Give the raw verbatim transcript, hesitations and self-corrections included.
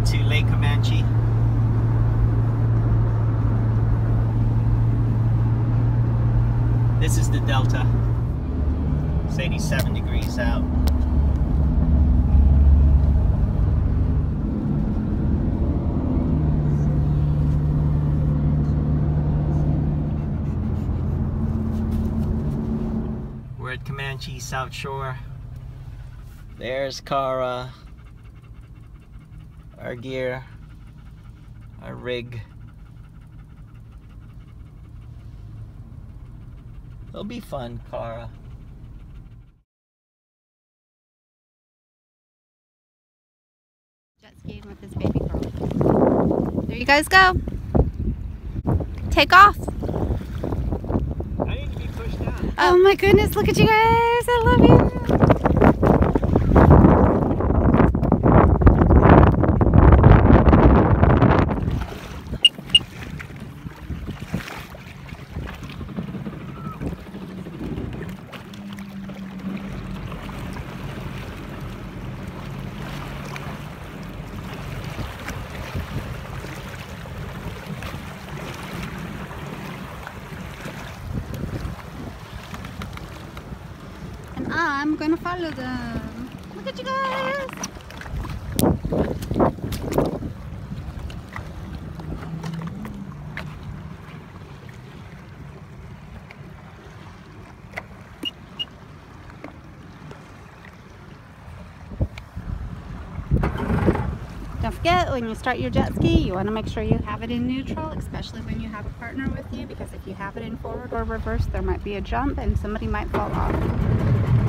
it to Lake Comanche. This is the Delta. It's eighty-seven degrees out. We're at Comanche South Shore. There's Cara, our gear, our rig. It'll be fun, Cara. Jet skiing with his baby girl. There you guys go. Take off. I need to be pushed down. Oh my goodness, look at you guys. I love you. I'm gonna follow them. Look at you guys! Don't forget, when you start your jet ski, you want to make sure you have it in neutral, especially when you have a partner with you, because if you have it in forward or reverse, there might be a jump and somebody might fall off.